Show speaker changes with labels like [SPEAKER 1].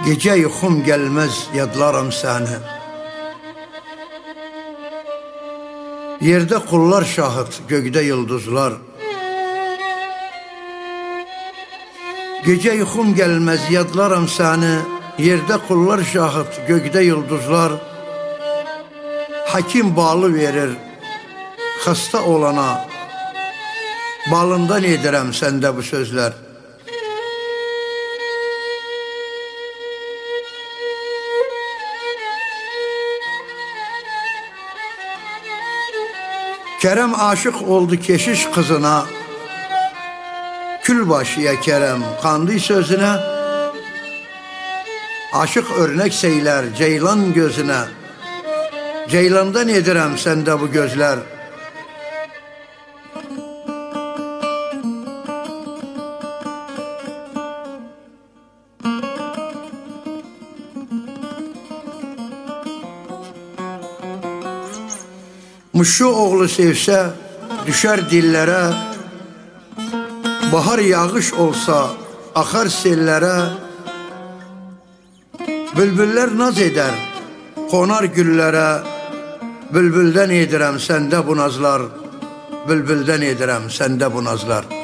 [SPEAKER 1] Gece yuxum gelmez yadlaram səni. Yerde kullar şahit, gökde yıldızlar. Gece yuxum gelmez yadlaram səni. Yerde kullar şahit, gökde yıldızlar. Hakim balı verir hasta olana. Balından edirəm səndə bu sözler. Kerem aşık oldu keşiş kızına. Külbaşıya Kerem kandı sözüne. Aşık örnek seyler ceylan gözüne. Ceylandan edirəm səndə bu gözler. Muşu oğlu sevsə, düşər dillərə. Bahar yağış olsa, axar sellərə. Bülbüllər naz edər, qonar güllərə. Bülbüldən edirəm səndə bu nazlar. Bülbüldən edirəm səndə bu nazlar.